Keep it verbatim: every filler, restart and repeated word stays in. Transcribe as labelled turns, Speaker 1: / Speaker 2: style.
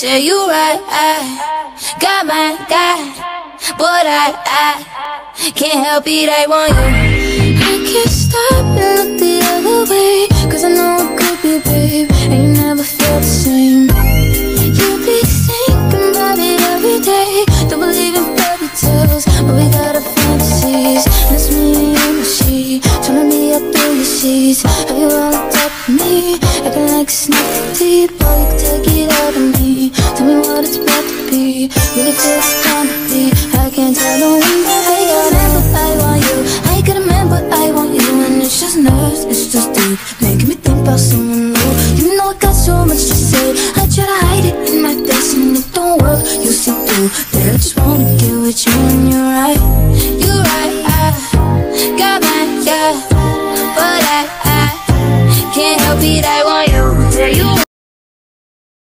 Speaker 1: Yeah, you right, I got my God, but I, I can't help it, I want you. I can't stop and look the other way, cause I know it could be, babe. And